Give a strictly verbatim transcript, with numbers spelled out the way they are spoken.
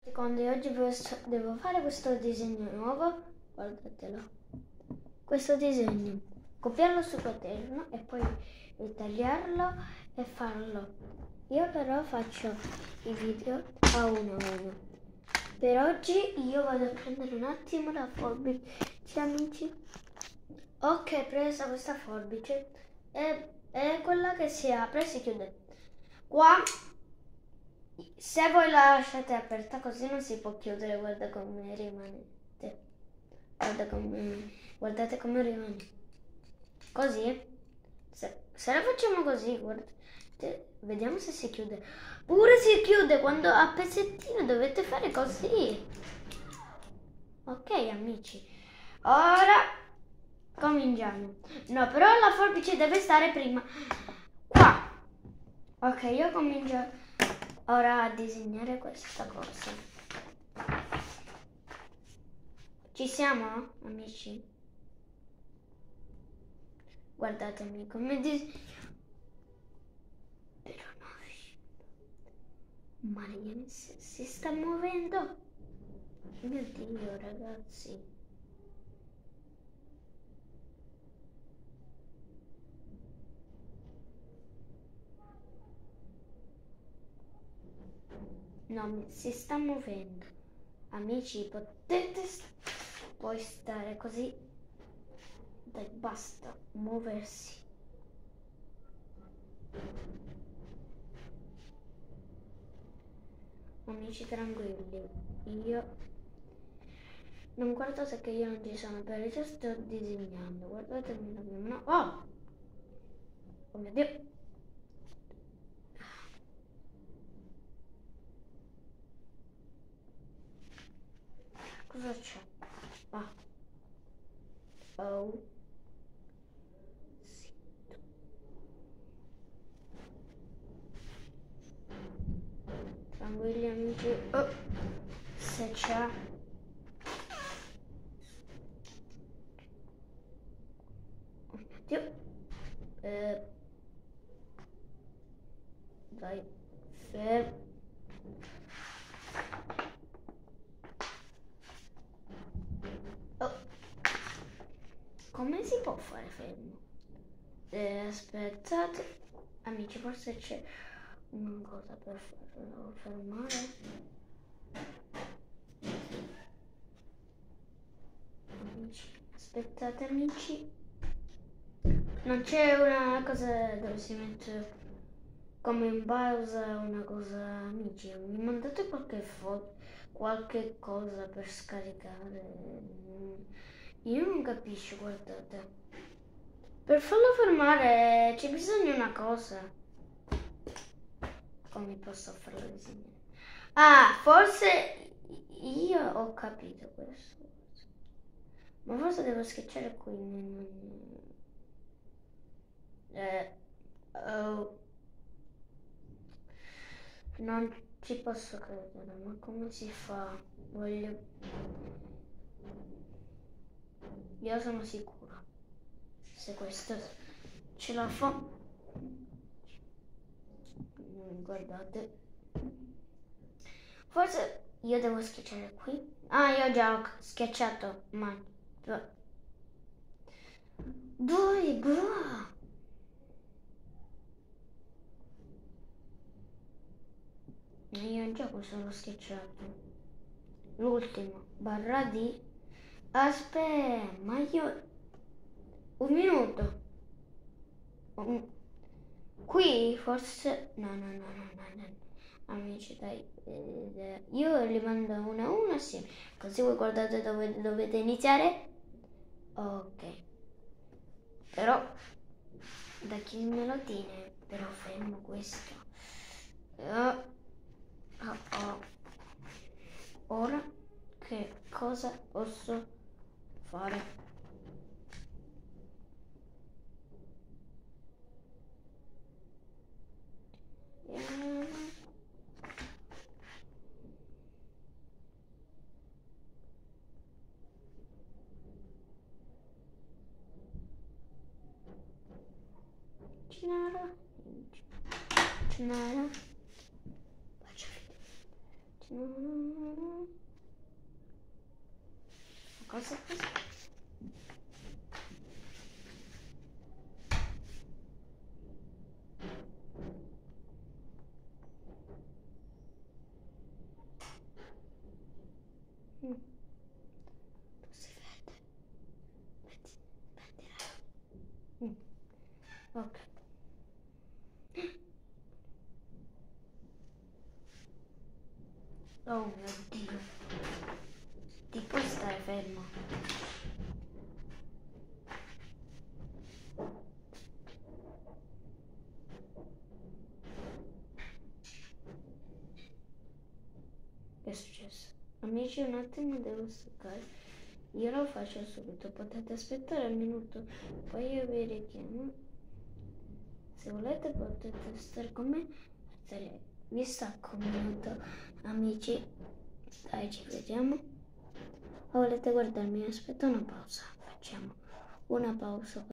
Secondo, oggi questo- devo fare questo disegno nuovo, guardatelo, questo disegno, copiarlo su quaderno e poi ritagliarlo e farlo. Io però faccio i video a uno a uno. Per oggi io vado a prendere un attimo la forbice, amici. Ok, presa questa forbice, è, è quella che si apre e si chiude. Qua, se voi la lasciate aperta così non si può chiudere, guarda come rimanete. Guarda come, guardate come rimane. Così. Se, se la facciamo così, guardate, vediamo se si chiude. Pure si chiude quando a pezzettino dovete fare così. Ok, amici. Ora cominciamo. No, però la forbice deve stare prima qua. Ok, io comincio ora a disegnare questa cosa. Ci siamo, amici? Guardatemi come disegno. Però no. Maria si, si sta muovendo. Mio Dio, ragazzi. No, si sta muovendo. Amici, potete poi stare così. Dai, basta muoversi. Amici, tranquilli. Io non guardate che io non ci sono, perché sto disegnando. Guardatemi la mia mano. Oh! Oh mio Dio! Cosa c'è? Ah. Oh. Zitto. Tranquilli amici. Oh. Se c'è. Oh mio Dio. Eh. Dai. Fermo. Oh. Come si può fare fermo? Eh, aspettate. Amici, forse c'è una cosa per farlo fermare. Amici, aspettate amici. Non c'è una cosa dove si mette come in pausa una cosa, amici. Mi mandate qualche foto, qualche cosa per scaricare. Io non capisco, guardate. Per farlo fermare c'è bisogno di una cosa. Come posso farlo disegnare? Ah, forse io ho capito questo. Ma forse devo schiacciare qui. Eh, oh. Non ci posso credere, ma come si fa? Voglio... Io sono sicura. Se questo ce la fa... Guardate. Forse io devo schiacciare qui. Ah, io già ho schiacciato, ma... Dove, bro? Io già questo l'ho schiacciato. L'ultimo, barra di... Aspetta, ma io... Un minuto. Un... Qui forse... No, no, no, no, no, no. Amici, dai. Eh, io li mando uno a uno assieme. Così voi guardate dove dovete iniziare. Ok. Però, da chi me lo tiene? Però fermo questo. Uh, oh, oh. Ora che cosa posso fare? Cinara, Cinara, No, no, no, no. Cosa così? Mm. Non si vede. Metti, mettila. Mm. Ok. Oh mio Dio. Ti puoi stare fermo? Che è successo? Amici, un attimo, devo staccare. Io lo faccio subito, potete aspettare un minuto, poi io vi richiamo. Se volete potete stare con me. Vi stacco un minuto, amici. Dai, ci vediamo. O volete guardarmi? Aspetta una pausa. Facciamo una pausa.